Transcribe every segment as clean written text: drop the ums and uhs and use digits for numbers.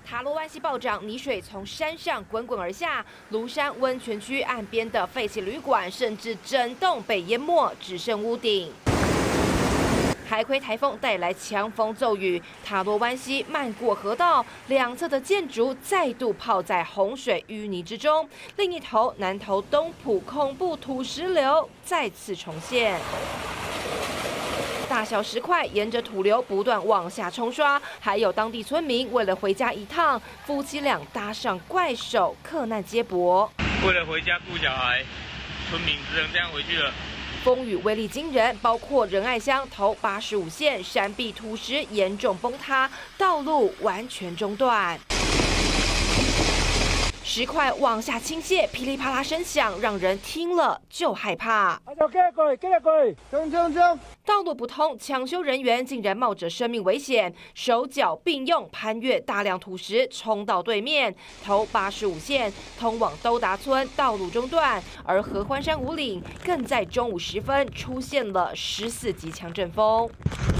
塔罗湾溪暴涨，泥水从山上滚滚而下，庐山温泉区岸边的废弃旅馆，甚至整栋被淹没，只剩屋顶。 海葵台风带来强风骤雨，塔罗湾溪漫过河道，两侧的建筑再度泡在洪水淤泥之中。另一头，南投东埔恐怖土石流再次重现。 大小石块沿着土流不断往下冲刷，还有当地村民为了回家一趟，夫妻俩搭上怪手，克难接驳。 为了回家顾小孩，村民只能这样回去了。 风雨威力惊人，包括仁爱乡头85线山壁土石严重崩塌，道路完全中断。 石块往下倾泻，噼里啪啦声响，让人听了就害怕。道路不通，抢修人员竟然冒着生命危险，手脚并用攀越大量土石，冲到对面。头85线通往兜达村道路中断，而合欢山五岭更在中午时分出现了14级强阵风。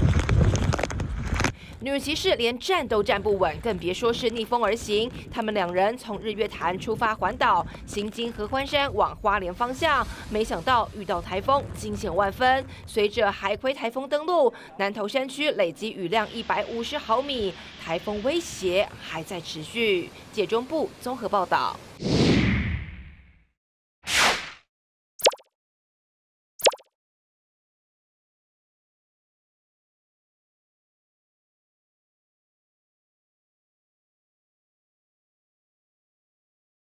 女人骑士连站都站不稳，更别说是逆风而行。他们两人从日月潭出发环岛，行经合欢山往花莲方向，没想到遇到台风，惊险万分。随着海葵台风登陆，南投山区累积雨量150毫米，台风威胁还在持续。解中部综合报道。